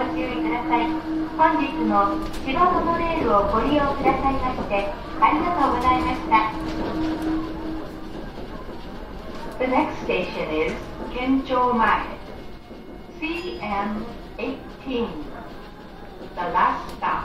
ご注意ください。本日も千葉モノレールをご利用くださいましてありがとうございました。The next station is Jinchōmae, CM18. The last stop.